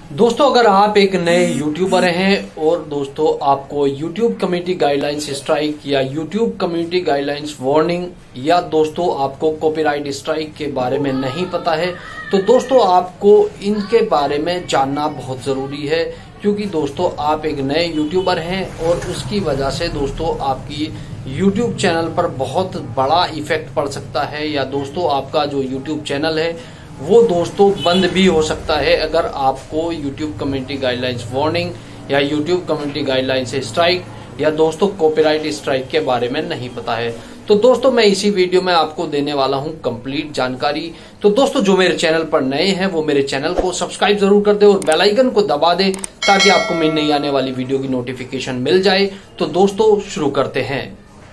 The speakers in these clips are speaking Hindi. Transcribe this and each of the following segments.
दोस्तों अगर आप एक नए यूट्यूबर हैं और दोस्तों आपको यूट्यूब कम्युनिटी गाइडलाइंस स्ट्राइक या यूट्यूब कम्युनिटी गाइडलाइंस वार्निंग या दोस्तों आपको कॉपीराइट स्ट्राइक के बारे में नहीं पता है, तो दोस्तों आपको इनके बारे में जानना बहुत जरूरी है। क्योंकि दोस्तों आप एक नए यूट्यूबर हैं और उसकी वजह से दोस्तों आपकी यूट्यूब चैनल पर बहुत बड़ा इफेक्ट पड़ सकता है, या दोस्तों आपका जो यूट्यूब चैनल है वो दोस्तों बंद भी हो सकता है अगर आपको YouTube कम्युनिटी गाइडलाइंस वार्निंग या YouTube कम्युनिटी गाइडलाइंस स्ट्राइक या दोस्तों कॉपीराइट स्ट्राइक के बारे में नहीं पता है। तो दोस्तों मैं इसी वीडियो में आपको देने वाला हूं कंप्लीट जानकारी। तो दोस्तों जो मेरे चैनल पर नए हैं वो मेरे चैनल को सब्सक्राइब जरूर कर दे और बेल आइकन को दबा दे ताकि आपको मेरी नई आने वाली वीडियो की नोटिफिकेशन मिल जाए। तो दोस्तों शुरू करते हैं।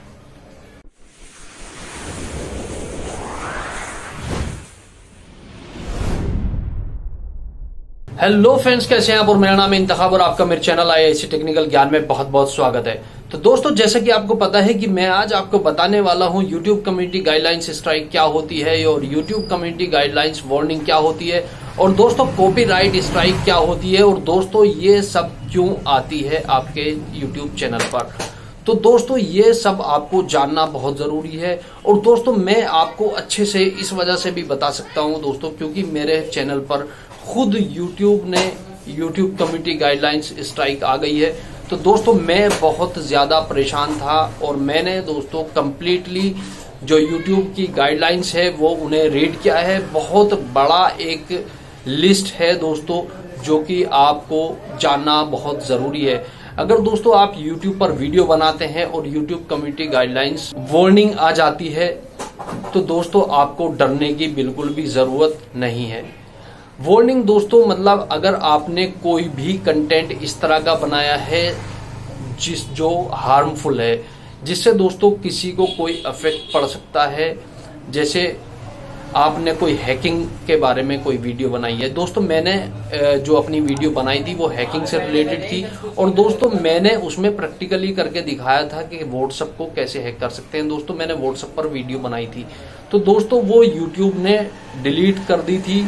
हेलो फ्रेंड्स, कैसे हैं आप? और मेरा नाम है इंतखाब और आपका मेरे चैनल IIC टेक्निकल ज्ञान में बहुत बहुत स्वागत है। तो दोस्तों जैसा कि आपको पता है कि मैं आज आपको बताने वाला हूं YouTube कम्युनिटी गाइडलाइंस स्ट्राइक क्या होती है और YouTube कम्युनिटी गाइडलाइंस वार्निंग क्या होती है और दोस्तों कॉपीराइट स्ट्राइक क्या होती है और दोस्तों ये सब क्यों आती है आपके YouTube चैनल पर। तो दोस्तों ये सब आपको जानना बहुत जरूरी है और दोस्तों मैं आपको अच्छे से इस वजह से भी बता सकता हूं दोस्तों, क्योंकि मेरे चैनल पर खुद YouTube ने YouTube कम्युनिटी गाइडलाइंस स्ट्राइक आ गई है। तो दोस्तों मैं बहुत ज्यादा परेशान था और मैंने दोस्तों कंप्लीटली जो YouTube की गाइडलाइंस है वो उन्हें रीड किया है। बहुत बड़ा एक लिस्ट है दोस्तों जो कि आपको जानना बहुत जरूरी है। अगर दोस्तों आप YouTube पर वीडियो बनाते हैं और YouTube कम्युनिटी गाइडलाइंस वार्निंग आ जाती है तो दोस्तों आपको डरने की बिल्कुल भी जरूरत नहीं है। वार्निंग दोस्तों मतलब अगर आपने कोई भी कंटेंट इस तरह का बनाया है जो हार्मफुल है, जिससे दोस्तों किसी को कोई इफेक्ट पड़ सकता है, जैसे आपने कोई हैकिंग के बारे में कोई वीडियो बनाई है। दोस्तों मैंने जो अपनी वीडियो बनाई थी वो हैकिंग से रिलेटेड थी और दोस्तों मैंने उसमें प्रैक्टिकली करके दिखाया था कि व्हाट्सएप को कैसे हैक कर सकते हैं। दोस्तों मैंने व्हाट्सएप पर वीडियो बनाई थी तो दोस्तों वो यूट्यूब ने डिलीट कर दी थी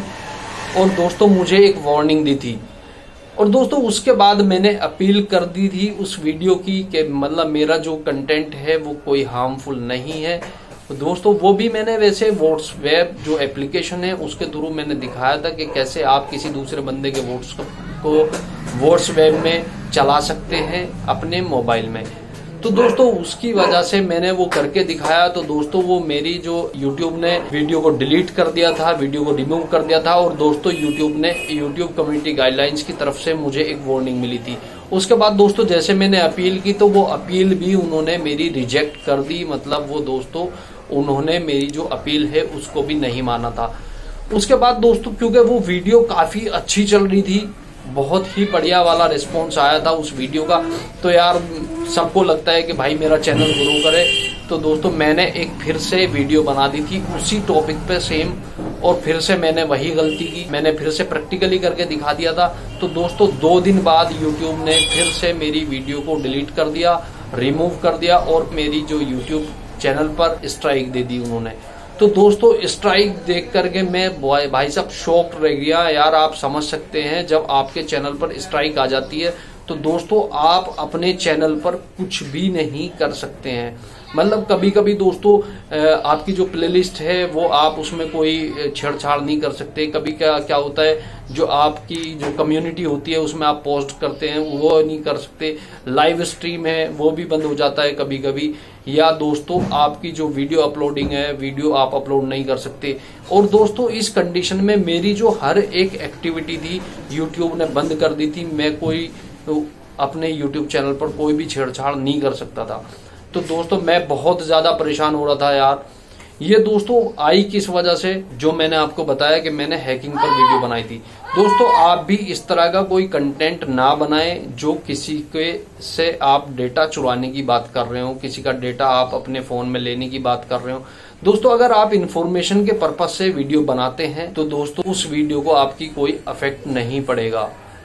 और दोस्तों मुझे एक वार्निंग दी थी और दोस्तों उसके बाद मैंने अपील कर दी थी उस वीडियो की कि मतलब मेरा जो कंटेंट है वो कोई हार्मफुल नहीं है। तो दोस्तों वो भी मैंने वैसे व्हाट्सएप जो एप्लीकेशन है उसके थ्रू मैंने दिखाया था कि कैसे आप किसी दूसरे बंदे के व्हाट्सएप को व्हाट्सएप में चला सकते हैं अपने मोबाइल में। तो दोस्तों उसकी वजह से मैंने वो करके दिखाया। तो दोस्तों वो मेरी जो YouTube ने वीडियो को डिलीट कर दिया था, वीडियो को रिमूव कर दिया था और दोस्तों YouTube कम्युनिटी गाइडलाइंस की तरफ से मुझे एक वार्निंग मिली थी। उसके बाद दोस्तों जैसे मैंने अपील की तो वो अपील भी उन्होंने मेरी रिजेक्ट कर दी। मतलब वो दोस्तों उन्होंने मेरी जो अपील है उसको भी नहीं माना था। उसके बाद दोस्तों क्योंकि वो वीडियो काफी अच्छी चल रही थी, बहुत ही बढ़िया वाला रिस्पॉन्स आया था उस वीडियो का, तो यार सबको लगता है कि भाई मेरा चैनल ग्रो करे। तो दोस्तों मैंने एक फिर से वीडियो बना दी थी उसी टॉपिक पे सेम और फिर से मैंने वही गलती की, मैंने फिर से प्रैक्टिकली करके दिखा दिया था। तो दोस्तों 2 दिन बाद यूट्यूब ने फिर से मेरी वीडियो को डिलीट कर दिया, रिमूव कर दिया और मेरी जो यूट्यूब चैनल पर स्ट्राइक दे दी उन्होंने। तो दोस्तों स्ट्राइक देख करके मैं भाई साहब शॉक रह गया। यार आप समझ सकते हैं जब आपके चैनल पर स्ट्राइक आ जाती है तो दोस्तों आप अपने चैनल पर कुछ भी नहीं कर सकते हैं। मतलब कभी कभी दोस्तों आपकी जो प्लेलिस्ट है वो आप उसमें कोई छेड़छाड़ नहीं कर सकते। कभी क्या होता है जो आपकी जो कम्युनिटी होती है उसमें आप पोस्ट करते हैं वो नहीं कर सकते। लाइव स्ट्रीम है वो भी बंद हो जाता है कभी कभी, या दोस्तों आपकी जो वीडियो अपलोडिंग है वीडियो आप अपलोड नहीं कर सकते। और दोस्तों इस कंडीशन में मेरी जो हर एक एक्टिविटी थी यूट्यूब ने बंद कर दी थी। मैं कोई अपने यूट्यूब चैनल पर कोई भी छेड़छाड़ नहीं कर सकता था। तो दोस्तों मैं बहुत ज्यादा परेशान हो रहा था यार। ये दोस्तों आई किस वजह से, जो मैंने आपको बताया कि मैंने हैकिंग पर वीडियो बनाई थी। दोस्तों आप भी इस तरह का कोई कंटेंट ना बनाएं जो किसी के से आप डेटा चुराने की बात कर रहे हो, किसी का डेटा आप अपने फोन में लेने की बात कर रहे हो। दोस्तों अगर आप इंफॉर्मेशन के पर्पज से वीडियो बनाते हैं तो दोस्तों उस वीडियो को आपकी कोई इफेक्ट नहीं पड़ेगा।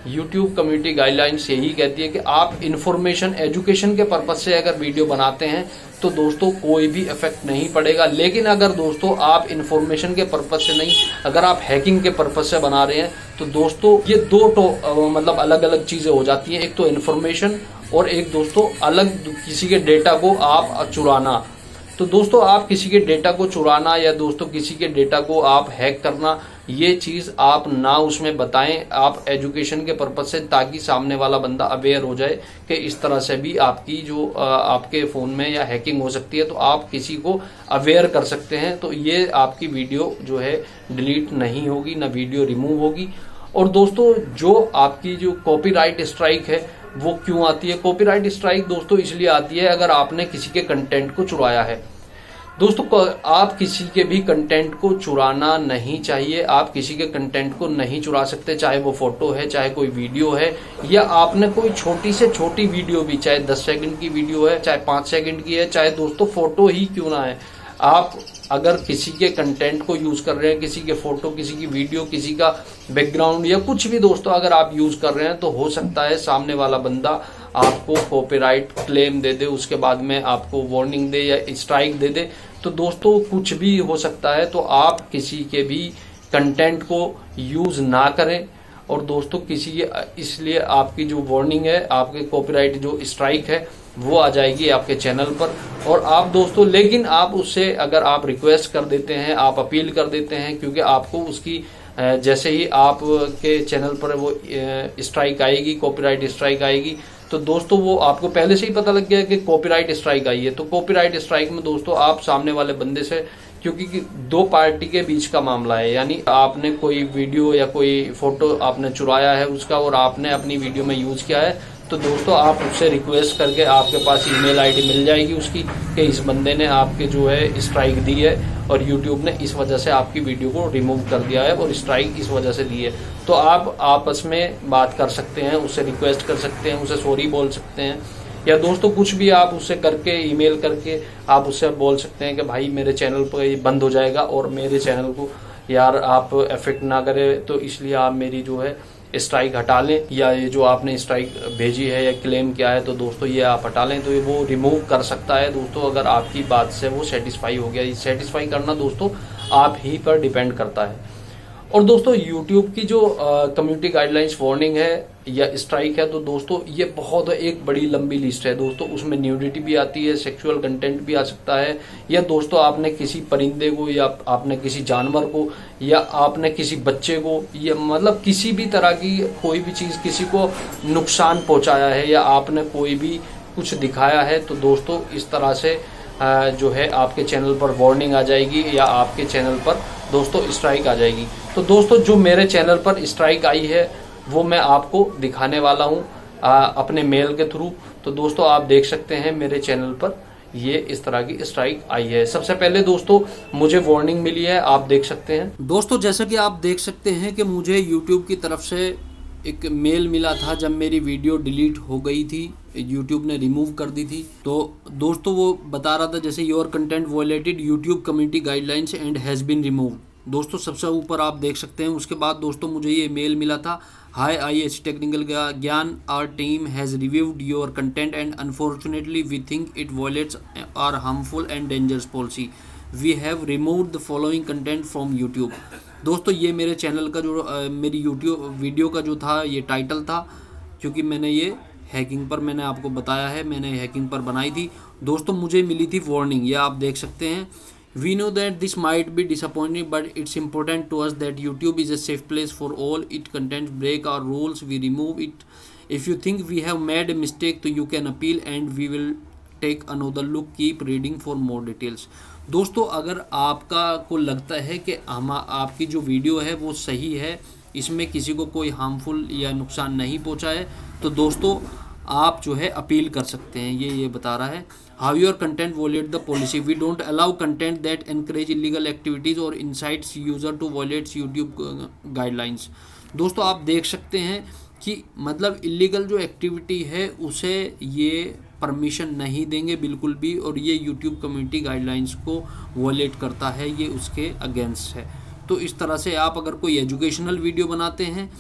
YouTube कम्युनिटी गाइडलाइंस यही कहती है कि आप इन्फॉर्मेशन एजुकेशन के पर्पज से अगर वीडियो बनाते हैं तो दोस्तों कोई भी इफेक्ट नहीं पड़ेगा। लेकिन अगर दोस्तों आप इन्फॉर्मेशन के पर्पज से नहीं, अगर आप हैकिंग के पर्पज से बना रहे हैं तो दोस्तों ये दो मतलब अलग अलग चीजें हो जाती हैं। एक तो इन्फॉर्मेशन और एक दोस्तों अलग किसी के डेटा को आप चुराना। तो दोस्तों आप किसी के डेटा को चुराना या दोस्तों किसी के डेटा को आप हैक करना, ये चीज आप ना उसमें बताएं, आप एजुकेशन के पर्पज से, ताकि सामने वाला बंदा अवेयर हो जाए कि इस तरह से भी आपकी जो आपके फोन में या हैकिंग हो सकती है, तो आप किसी को अवेयर कर सकते हैं। तो ये आपकी वीडियो जो है डिलीट नहीं होगी, ना वीडियो रिमूव होगी। और दोस्तों जो आपकी जो कॉपीराइट स्ट्राइक है वो क्यों आती है? कॉपीराइट स्ट्राइक दोस्तों इसलिए आती है अगर आपने किसी के कंटेंट को चुराया है। दोस्तों आप किसी के भी कंटेंट को चुराना नहीं चाहिए। आप किसी के कंटेंट को नहीं चुरा सकते, चाहे वो फोटो है, चाहे कोई वीडियो है, या आपने कोई छोटी से छोटी वीडियो भी, चाहे 10 सेकंड की वीडियो है, चाहे 5 सेकंड की है, चाहे दोस्तों फोटो ही क्यों ना है, आप अगर किसी के कंटेंट को यूज कर रहे हैं, किसी के फोटो, किसी की वीडियो, किसी का बैकग्राउंड या कुछ भी दोस्तों अगर आप यूज कर रहे हैं, तो हो सकता है सामने वाला बंदा आपको कॉपीराइट क्लेम दे दे, उसके बाद में आपको वार्निंग दे या स्ट्राइक दे दे। तो दोस्तों कुछ भी हो सकता है, तो आप किसी के भी कंटेंट को यूज ना करें। और दोस्तों किसी इसलिए आपकी जो वार्निंग है, आपके कॉपीराइट जो स्ट्राइक है वो आ जाएगी आपके चैनल पर। और आप दोस्तों लेकिन आप उससे अगर आप रिक्वेस्ट कर देते हैं, आप अपील कर देते हैं, क्योंकि आपको उसकी जैसे ही आपके चैनल पर वो स्ट्राइक आएगी, कॉपीराइट स्ट्राइक आएगी, तो दोस्तों वो आपको पहले से ही पता लग गया कि कॉपीराइट स्ट्राइक आई है। तो कॉपीराइट स्ट्राइक में दोस्तों आप सामने वाले बंदे से, क्योंकि दो पार्टी के बीच का मामला है, यानी आपने कोई वीडियो या कोई फोटो आपने चुराया है उसका और आपने अपनी वीडियो में यूज किया है, तो दोस्तों आप उससे रिक्वेस्ट करके आपके पास ईमेल आईडी मिल जाएगी उसकी कि इस बंदे ने आपके जो है स्ट्राइक दी है और यूट्यूब ने इस वजह से आपकी वीडियो को रिमूव कर दिया है और स्ट्राइक इस वजह से दी है। तो आप आपस में बात कर सकते हैं, उससे रिक्वेस्ट कर सकते हैं, उसे सॉरी बोल सकते हैं, या दोस्तों कुछ भी आप उससे करके ईमेल करके आप उससे बोल सकते हैं कि भाई मेरे चैनल पर ये बंद हो जाएगा और मेरे चैनल को यार आप इफेक्ट ना करें, तो इसलिए आप मेरी जो है स्ट्राइक हटा लें, या ये जो आपने स्ट्राइक भेजी है या क्लेम किया है तो दोस्तों ये आप हटा लें। तो ये वो रिमूव कर सकता है दोस्तों, अगर आपकी बात से वो सेटिस्फाई हो गया। सेटिस्फाई करना दोस्तों आप ही पर डिपेंड करता है। और दोस्तों YouTube की जो कम्युनिटी गाइडलाइंस वार्निंग है या स्ट्राइक है, तो दोस्तों ये बहुत एक बड़ी लंबी लिस्ट है दोस्तों। उसमें न्यूडिटी भी आती है, सेक्सुअल कंटेंट भी आ सकता है, या दोस्तों आपने किसी परिंदे को या आपने किसी जानवर को या आपने किसी बच्चे को या मतलब किसी भी तरह की कोई भी चीज किसी को नुकसान पहुंचाया है या आपने कोई भी कुछ दिखाया है, तो दोस्तों इस तरह से जो है आपके चैनल पर वार्निंग आ जाएगी या आपके चैनल पर दोस्तों स्ट्राइक आ जाएगी। तो दोस्तों जो मेरे चैनल पर स्ट्राइक आई है वो मैं आपको दिखाने वाला हूं अपने मेल के थ्रू। तो दोस्तों आप देख सकते हैं मेरे चैनल पर ये इस तरह की स्ट्राइक आई है। सबसे पहले दोस्तों मुझे वार्निंग मिली है, आप देख सकते हैं। दोस्तों जैसा कि आप देख सकते हैं कि मुझे YouTube की तरफ से एक मेल मिला था जब मेरी वीडियो डिलीट हो गई थी, YouTube ने रिमूव कर दी थी। तो दोस्तों वो बता रहा था जैसे your content violated YouTube community guidelines and has been removed. दोस्तों सबसे ऊपर आप देख सकते हैं। उसके बाद दोस्तों मुझे ये मेल मिला था, hi IAC technical Gyan, our team has reviewed your content and unfortunately we think it violates our harmful and dangerous policy. We have removed the following content from YouTube. दोस्तों ये मेरे चैनल का जो मेरी यूट्यूब वीडियो का जो था ये टाइटल था, क्योंकि मैंने ये हैकिंग पर मैंने आपको बताया है, मैंने हैकिंग पर बनाई थी। दोस्तों मुझे मिली थी वार्निंग, ये आप देख सकते हैं। We know that this might be disappointing but it's important to us that YouTube is a safe place for all it content break our rules we remove it. If you think we have made a mistake तो you can appeal and we will take another look, keep reading for more details. दोस्तों अगर आपका को लगता है कि आपकी जो वीडियो है वो सही है, इसमें किसी को कोई हार्मफुल या नुकसान नहीं पहुंचा है, तो दोस्तों आप जो है अपील कर सकते हैं। ये बता रहा है, how your content violate the policy, we don't allow content that encourage illegal activities और incites user to violates YouTube guidelines. दोस्तों आप देख सकते हैं कि मतलब इलीगल जो एक्टिविटी है उसे ये परमिशन नहीं देंगे बिल्कुल भी, और ये YouTube कम्युनिटी गाइडलाइंस को वॉयलेट करता है, ये उसके अगेंस्ट है। तो इस तरह से आप अगर कोई एजुकेशनल वीडियो बनाते हैं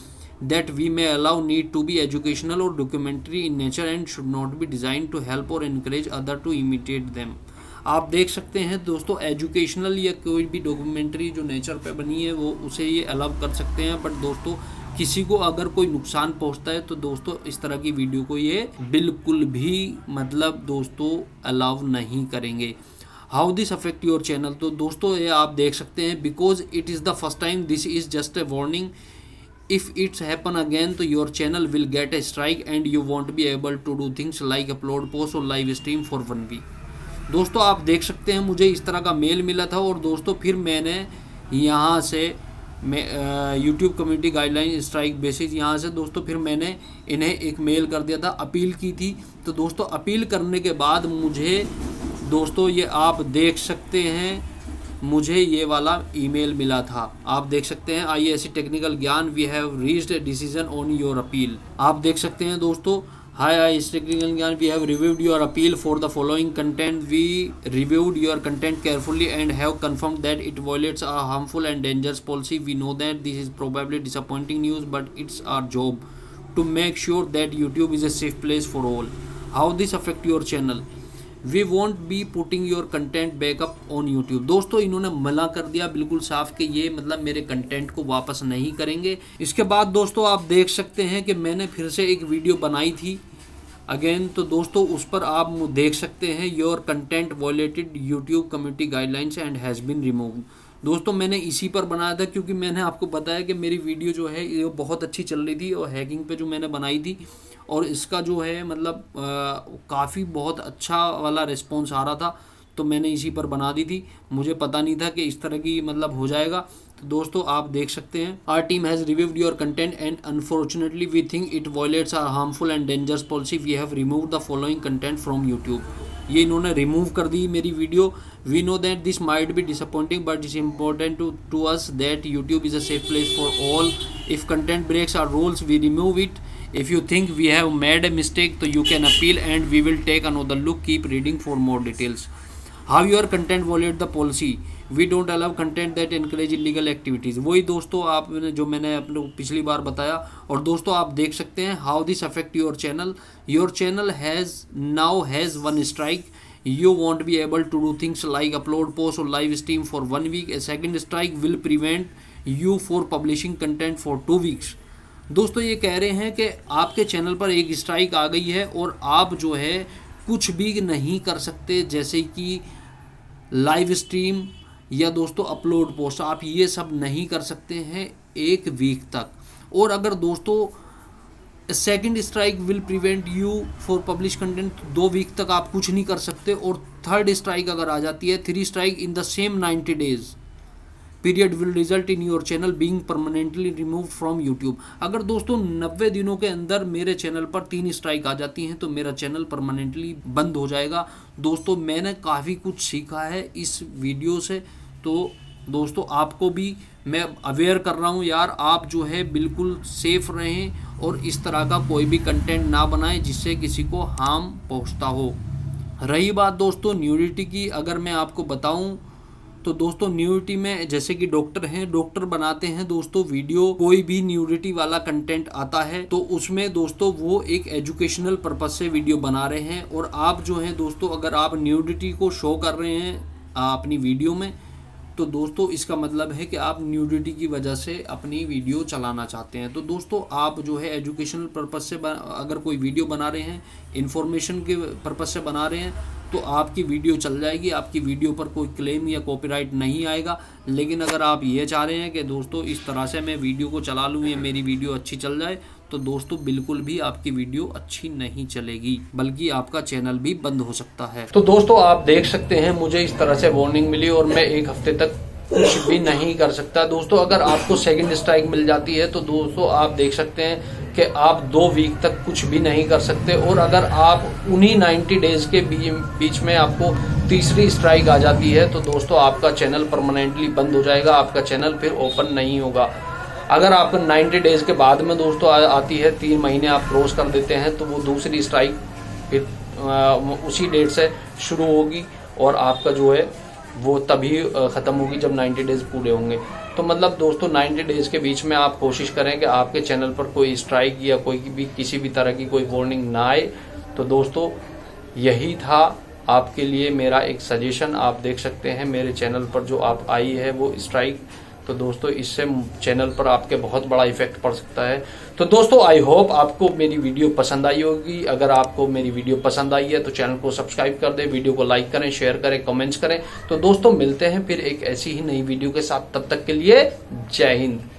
that we may allow need to be educational or documentary in nature and should not be designed to help or encourage other to imitate them। आप देख सकते हैं दोस्तों, एजुकेशनल या कोई भी डॉक्यूमेंट्री जो नेचर पे बनी है वो उसे ये अलाउ कर सकते हैं, बट दोस्तों किसी को अगर कोई नुकसान पहुंचता है तो दोस्तों इस तरह की वीडियो को ये बिल्कुल भी मतलब दोस्तों अलाउ नहीं करेंगे। How this affect your channel, तो दोस्तों ये आप देख सकते हैं, because it is the first time, this is just a warning, if it's happen again तो your channel will get a strike and you won't be able to do things like upload post और live stream for 1 week। दोस्तों आप देख सकते हैं मुझे इस तरह का मेल मिला था और दोस्तों फिर मैंने यहाँ से YouTube community guideline strike basis यहाँ से दोस्तों फिर मैंने इन्हें एक मेल कर दिया था, अपील की थी। तो दोस्तों अपील करने के बाद मुझे दोस्तों ये आप देख सकते हैं मुझे ये वाला ईमेल मिला था, आप देख सकते हैं IAC technical Gyan we have reached a decision on your appeal. आप देख सकते हैं दोस्तों, hi IAC technical Gyan we have reviewed your appeal for the following content, we reviewed your content carefully and have confirmed that it violates a harmful and dangerous policy. We know that this is probably disappointing news but it's our job to make sure that YouTube is a safe place for all. How this affect your channel, we won't be putting your content back up on YouTube. दोस्तों इन्होंने मना कर दिया बिल्कुल साफ कि ये मतलब मेरे कंटेंट को वापस नहीं करेंगे। इसके बाद दोस्तों आप देख सकते हैं कि मैंने फिर से एक वीडियो बनाई थी अगेन, तो दोस्तों उस पर आप देख सकते हैं your content violated YouTube community guidelines and has been removed. दोस्तों मैंने इसी पर बनाया था क्योंकि मैंने आपको बताया कि मेरी वीडियो जो है ये बहुत अच्छी चल रही थी और हैकिंग पे जो मैंने बनाई थी और इसका जो है मतलब काफ़ी बहुत अच्छा वाला रिस्पॉन्स आ रहा था, तो मैंने इसी पर बना दी थी। मुझे पता नहीं था कि इस तरह की मतलब हो जाएगा। तो दोस्तों आप देख सकते हैं our team has reviewed your content and unfortunately we think it violates our harmful and dangerous policy, we have removed the following content from YouTube. ये इन्होंने रिमूव कर दी मेरी video. We know that this might be disappointing but it's important to us that YouTube is a safe place for all. If content breaks our rules we remove it. If you think we have made a mistake, so you can appeal and we will take another look. Keep reading for more details. How your content violate the policy? We don't allow content that encourage illegal activities. वही दोस्तों आपने जो मैंने अपने पिछली बार बताया। और दोस्तों आप देख सकते हैं how this affect your channel. Your channel has one strike. You won't be able to do things like upload post or live stream for 1 week. A second strike will prevent you for publishing content for 2 weeks. दोस्तों ये कह रहे हैं कि आपके चैनल पर एक स्ट्राइक आ गई है और आप जो है कुछ भी नहीं कर सकते, जैसे कि लाइव स्ट्रीम या दोस्तों अपलोड पोस्ट, आप ये सब नहीं कर सकते हैं 1 वीक तक। और अगर दोस्तों second strike will prevent you for publish content, 2 week तक आप कुछ नहीं कर सकते। और थर्ड स्ट्राइक अगर आ जाती है, 3 strike in the same 90 days period will result in your channel being permanently removed from YouTube. अगर दोस्तों 90 दिनों के अंदर मेरे चैनल पर 3 स्ट्राइक आ जाती हैं तो मेरा चैनल परमानेंटली बंद हो जाएगा। दोस्तों मैंने काफ़ी कुछ सीखा है इस वीडियो से, तो दोस्तों आपको भी मैं अवेयर कर रहा हूँ यार, आप जो है बिल्कुल सेफ रहें और इस तरह का कोई भी कंटेंट ना बनाएं जिससे किसी को हार्म पहुँचता हो। रही बात दोस्तों न्यूडिटी की, अगर मैं आपको बताऊँ तो दोस्तों न्यूडिटी में जैसे कि डॉक्टर हैं, डॉक्टर बनाते हैं दोस्तों वीडियो, कोई भी न्यूडिटी वाला कंटेंट आता है तो उसमें दोस्तों वो एक एजुकेशनल पर्पज से वीडियो बना रहे हैं। और आप जो हैं दोस्तों अगर आप न्यूडिटी को शो कर रहे हैं अपनी वीडियो में तो दोस्तों इसका मतलब है कि आप न्यूडिटी की वजह से अपनी वीडियो चलाना चाहते हैं। तो दोस्तों आप जो है एजुकेशनल पर्पज से अगर कोई वीडियो बना रहे हैं, इन्फॉर्मेशन के पर्पज से बना रहे हैं तो आपकी वीडियो चल जाएगी, आपकी वीडियो पर कोई क्लेम या कॉपीराइट नहीं आएगा। लेकिन अगर आप ये चाह रहे हैं कि दोस्तों इस तरह से मैं वीडियो को चला लूँ या मेरी वीडियो अच्छी चल जाए, तो दोस्तों बिल्कुल भी आपकी वीडियो अच्छी नहीं चलेगी, बल्कि आपका चैनल भी बंद हो सकता है। तो दोस्तों आप देख सकते हैं मुझे इस तरह से वार्निंग मिली और मैं 1 हफ्ते तक कुछ भी नहीं कर सकता। दोस्तों अगर आपको सेकंड स्ट्राइक मिल जाती है तो दोस्तों आप देख सकते हैं कि आप 2 वीक तक कुछ भी नहीं कर सकते। और अगर आप उन्हीं 90 डेज के बीच में आपको तीसरी स्ट्राइक आ जाती है तो दोस्तों आपका चैनल परमानेंटली बंद हो जाएगा, आपका चैनल फिर ओपन नहीं होगा। अगर आपको 90 डेज के बाद में दोस्तों आती है, 3 महीने आप क्रॉस कर देते हैं तो वो दूसरी स्ट्राइक फिर उसी डेट से शुरू होगी और आपका जो है वो तभी खत्म होगी जब 90 डेज पूरे होंगे। तो मतलब दोस्तों 90 डेज के बीच में आप कोशिश करें कि आपके चैनल पर कोई स्ट्राइक या कोई भी किसी भी तरह की कोई वार्निंग ना आए। तो दोस्तों यही था आपके लिए मेरा एक सजेशन। आप देख सकते हैं मेरे चैनल पर जो आप आई है वो स्ट्राइक। तो दोस्तों इससे चैनल पर आपके बहुत बड़ा इफेक्ट पड़ सकता है। तो दोस्तों आई होप आपको मेरी वीडियो पसंद आई होगी। अगर आपको मेरी वीडियो पसंद आई है तो चैनल को सब्सक्राइब कर दें, वीडियो को लाइक करें, शेयर करें, कमेंट्स करें। तो दोस्तों मिलते हैं फिर एक ऐसी ही नई वीडियो के साथ, तब तक के लिए जय हिंद।